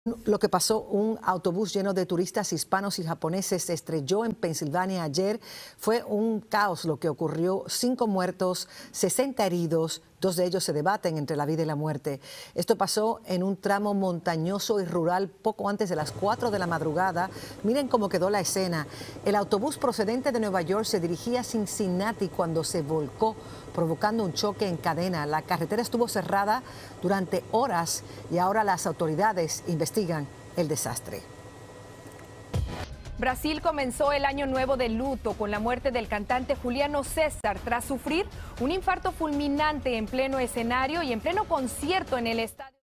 Lo que pasó, un autobús lleno de turistas hispanos y japoneses se estrelló en Pensilvania ayer. Fue un caos lo que ocurrió, 5 muertos, 60 heridos, 2 de ellos se debaten entre la vida y la muerte. Esto pasó en un tramo montañoso y rural poco antes de las 4 de la madrugada. Miren cómo quedó la escena. El autobús procedente de Nueva York se dirigía a Cincinnati cuando se volcó, provocando un choque en cadena. La carretera estuvo cerrada durante horas y ahora las autoridades investigan el desastre. Brasil comenzó el año nuevo de luto con la muerte del cantante Juliano César tras sufrir un infarto fulminante en pleno escenario y en pleno concierto en el estadio.